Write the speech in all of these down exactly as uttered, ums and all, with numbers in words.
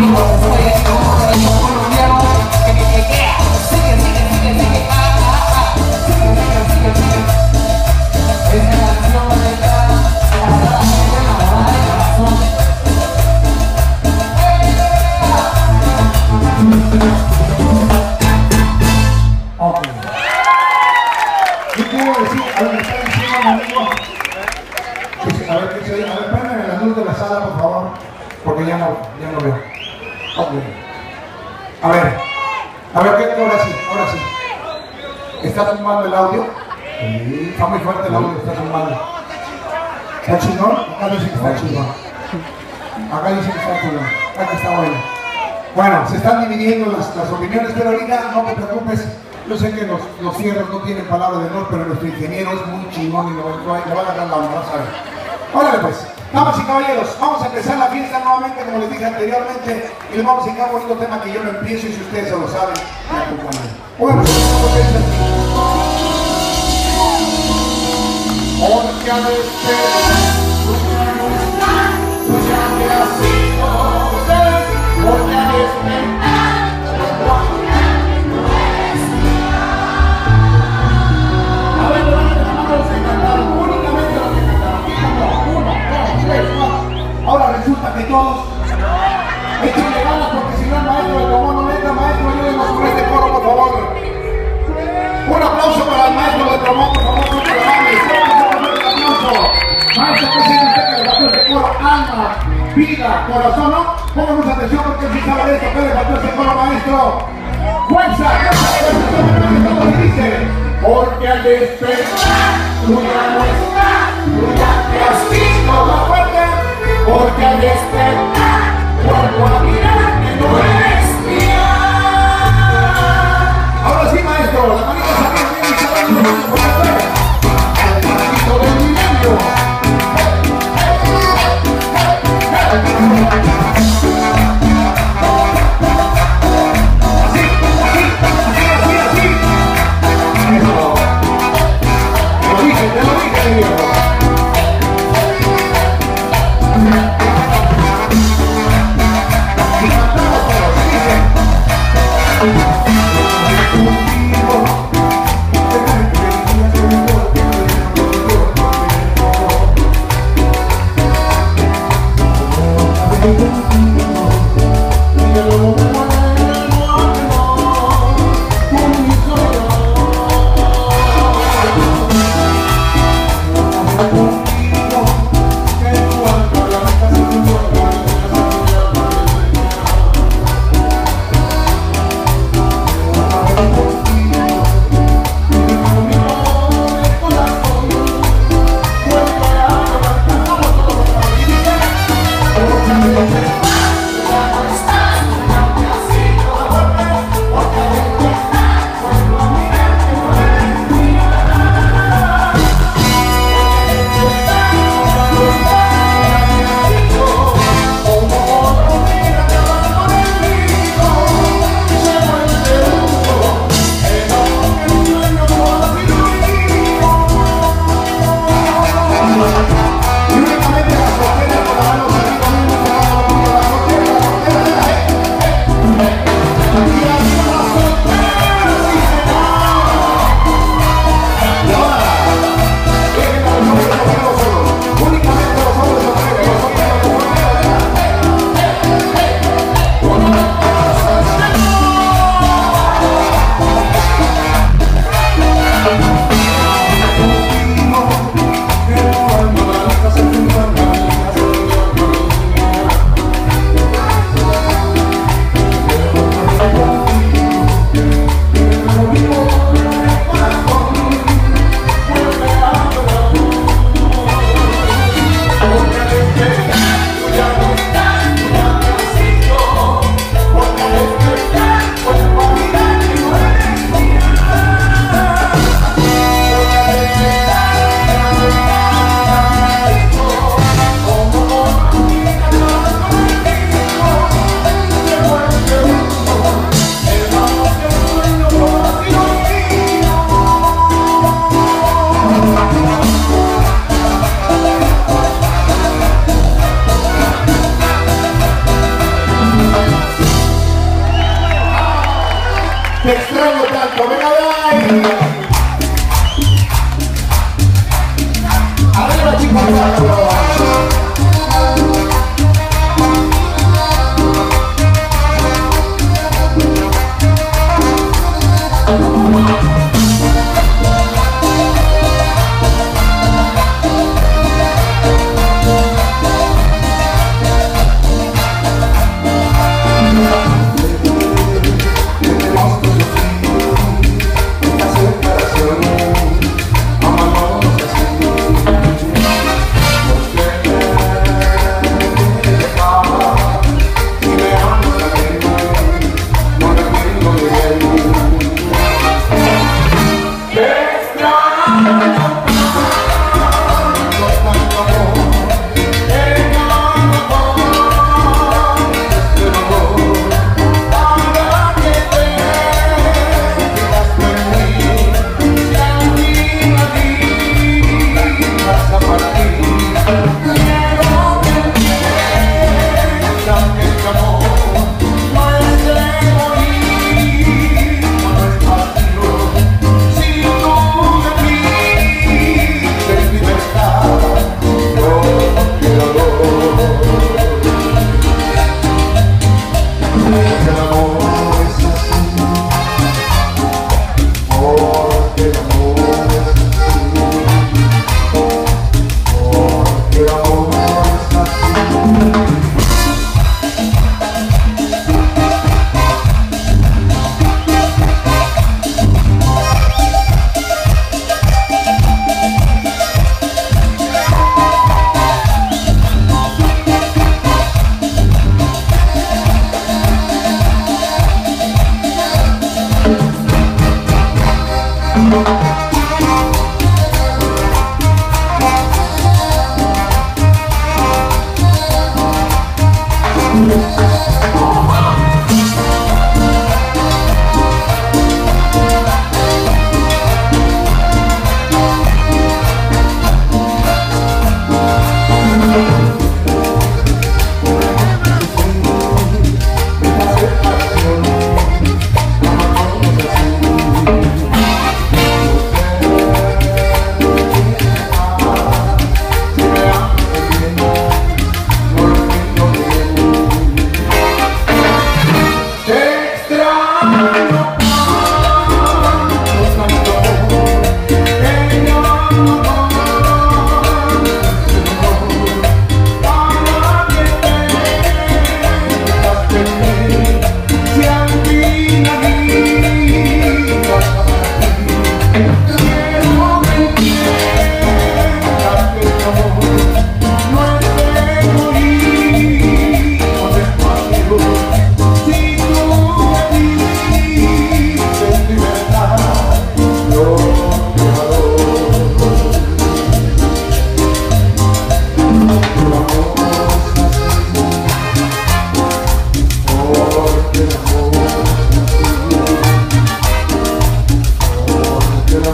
Porque ya no, ya no veo. Okay. A ver, a ver, ¿qué ahora sí? Ahora sí. ¿Está tumbando el audio? Sí. Está muy fuerte el audio, está tumbando. ¿Está chingón? Acá dice que está chingón. Acá dice que está chingón. Acá está bueno. Bueno, se están dividiendo las, las opiniones, pero ahorita no te preocupes. Yo sé que los, los cierros no tienen palabra de honor, pero nuestro ingeniero es muy chingón y le va a dar la onda, vas a ver. Órale pues. Damas y caballeros, vamos a empezar la fiesta nuevamente, como les dije anteriormente, y les vamos a dedicar un bonito tema que yo lo empiezo y si ustedes se lo saben, me acompañan. Bueno, porque a despertar, tú ya no estás, tú ya te has ido, porque a despertar, no eres mía. A ver, levante la mano los que cantaron, únicamente los que cantaron. Uno, dos, tres, cuatro. Ahora resulta que todos échenle ganas porque si no el maestro del común no entra. Maestro, ayúdenos con este coro, por favor. Un aplauso para el maestro del común, por favor, no te lo mames. Un aplauso. Maestro, ¿qué siente usted que le faltó este coro? Alma, vida, corazón, ¿no? Pónganos atención porque él sí sabe de esto. ¿Qué le faltó este coro, maestro? ¡Fuerza! ¿Cómo se dice? Porque al despertar, tú ya no estás, tú ya te has visto más fuerte. Porque al despertar, vuelvo a mirar que no eres mía. Ahora sí, maestro, la manita salió bien y salió bien por la fe. El paradito del milenio. Así, así, así, así, así. Eso. Te lo dije, te lo dije, viejo. Te extraño tanto, venga de ahí. Arriba, chicos,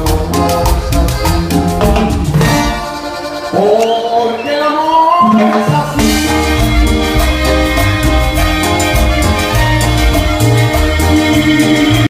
Porque el amor es